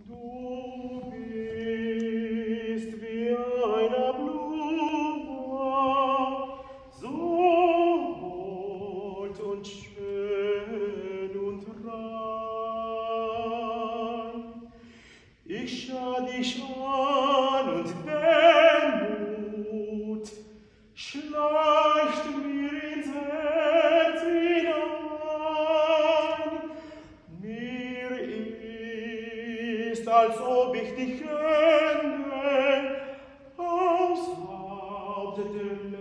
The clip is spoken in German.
Du bist wie eine Blume, so hold und schön und rein. Ich schau dich an und Demut schleicht mir ins Herz hinein. Mir ist, als ob ich dich kenne, aus Haupt der